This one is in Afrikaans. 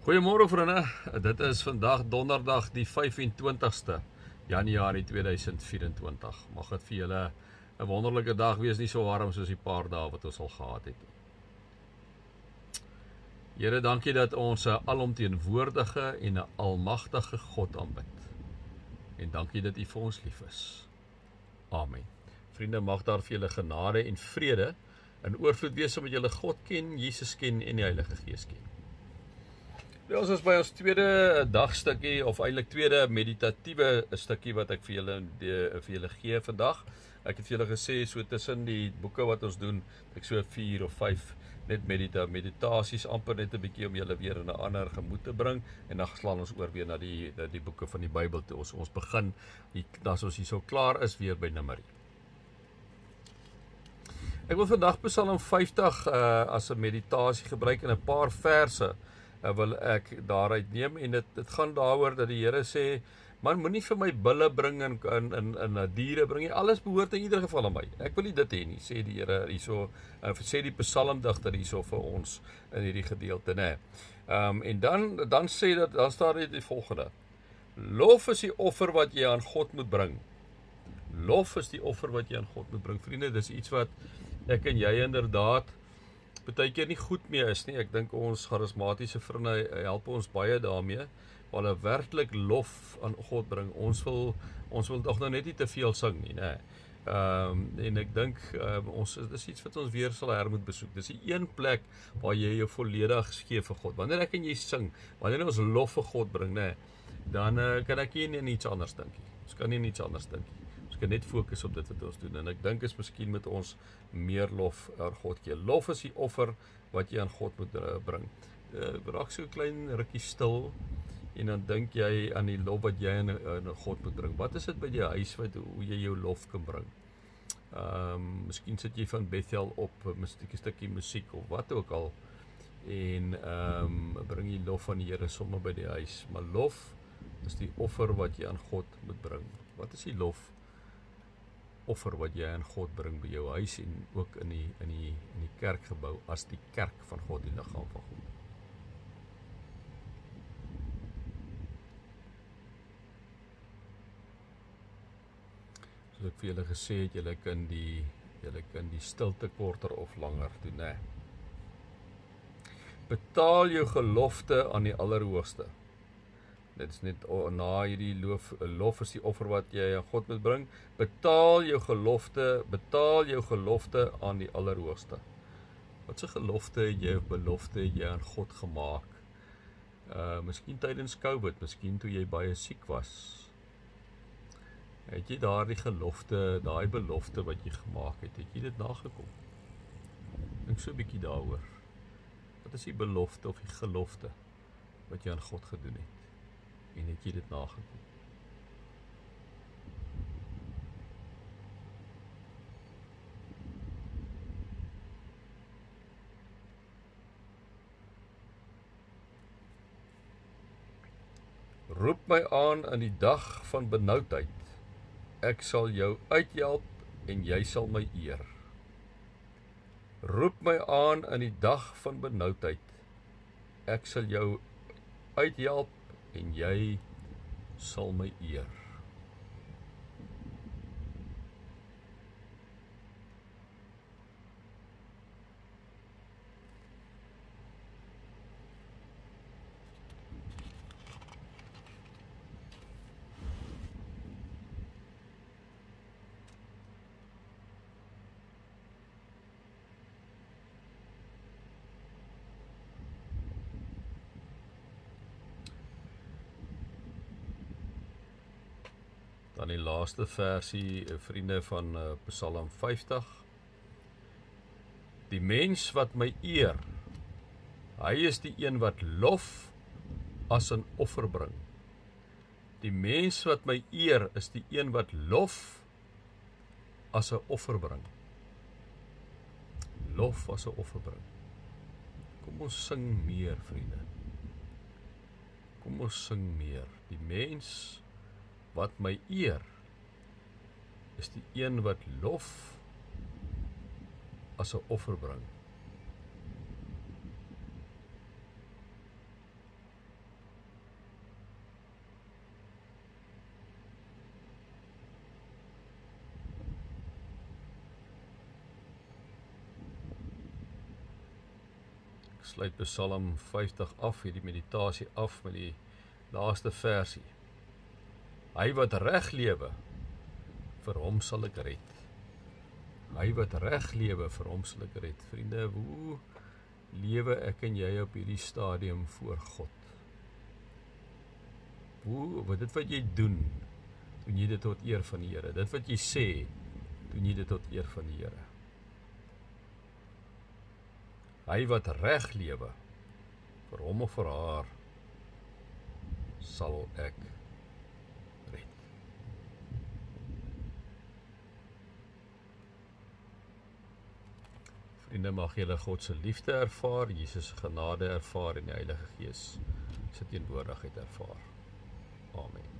Goeiemôre vriende, dit is vandag donderdag die 25ste Januarie 2024. Mag dit vir julle 'n wonderlike dag wees, nie so warm soos die paar dae wat ons al gehad het nie. Here, dankie dat ons 'n alomteenwoordige en 'n almagtige God aanbid. En dankie dat U vir ons lief is. Amen. Vriende, mag daar vir julle genade en vrede in oorvloed wees omdat julle God ken, Jesus ken en die Heilige Gees ken. Ons is by ons tweede dagstukkie, of eintlik tweede meditatiewe stukkie wat ek vir julle gee vandag. Ek het vir julle gesê, so tussen die boeke wat ons doen, ek so 4 of 5 net meditasies, amper net 'n bietjie om julle weer in 'n ander gemoed te bring, en dan slaan ons oor weer na die boeke van die Bybel toe. Ons begin, as ons hier so klaar is, weer by Numeri. Ek wil vandag Psalm 50 as 'n meditasie gebruik en 'n paar verse wil ek daaruit neem, en dit gaan daaroor dat die Here sê, man, moenie vir my bulle bring en diere bring nie, alles behoort in ieder geval aan my. Ek wil nie dit hê nie, sê die Here hierso, sê die psalmdigter hierso vir ons in hierdie gedeelte, nê. En dan sê dat, dan staan dit die volgende: lof is die offer wat jy aan God moet bring. Lof is die offer wat jy aan God moet bring. Vriende, dis iets wat ek en jy inderdaad partykeer nie goed mee is nie. Ek dink ons charismatiese vriende help ons baie daarmee, waar hulle werklik lof aan God bring. Ons wil tog nou net nie te veel sing nie, né? En ek dink dis iets wat ons weer sal moet besoek. Dis die een plek waar jy jou volledig gee vir God. Wanneer ek en jy sing, wanneer ons lof vir God bring, né, dan kan ek nie in iets anders dink nie. Ons kan nie in iets anders dink nie. Ons kan net fokus op dit wat ons doen, en ek dink is miskien met ons meer lof aan God gee. Lof is die offer wat jy aan God moet bring. Raak so 'n klein rukkie stil, en dan dink jy aan die lof wat jy aan God moet bring. Wat is dit by die huis hoe jy jou lof kan bring? Miskien sit jy van Bethel op 'n stukkie musiek of wat ook al, en bring jy lof aan die Here sommer by die huis. Maar lof is die offer wat jy aan God moet bring. Wat is die lof offer wat jy aan God bring by jou huis en ook in die kerkgebou as die kerk van God, die liggaam van God? Soos ek vir julle gesê het, julle kan die stilte korter of langer doen, né? Betaal jou gelofte aan die Allerhoogste. Dit is net na hierdie lof is die offer wat jy aan God moet bring. Betaal jou gelofte aan die Allerhoogste. Wat 'n gelofte het jy of belofte het jy aan God gemaak? Miskien tydens COVID, miskien toe jy baie siek was. Het jy daardie gelofte, daai belofte wat jy gemaak het jy dit nagekom? Dink so 'n bietjie daaroor. Wat is die belofte of die gelofte wat jy aan God gedoen het? En het jy dit nagekom? Roep my aan in die dag van benoudheid. Ek sal jou uithelp en jy sal my eer. Roep my aan in die dag van benoudheid. Ek sal jou uithelp en jy sal my eer. Dan die laaste versie, vriende, van Psalm 50. Die mens wat my eer, hy is die een wat lof as 'n offer bring. Die mens wat my eer is die een wat lof as 'n offer bring. Lof as 'n offer bring. Kom ons sing meer, vriende. Kom ons sing meer. Die mens wat my eer is die een wat lof as 'n offer bring. sluit Psalm 50 af, hierdie meditasie af met die laaste versie. Hy wat reg lewe, vir hom sal ek red. Hy wat reg lewe, vir hom sal ek red. Vriende, hoe lewe ek en jy op hierdie stadium voor God? Dit wat jy doen jy dit tot eer van die Here. Dit wat jy sê, doen jy dit tot eer van die Here. Hy wat reg lewe, vir hom of vir haar, sal ek red. Vriende, mag julle God se liefde ervaar, Jesus se genade ervaar en die Heilige Gees se teenwoordigheid ervaar. Amen.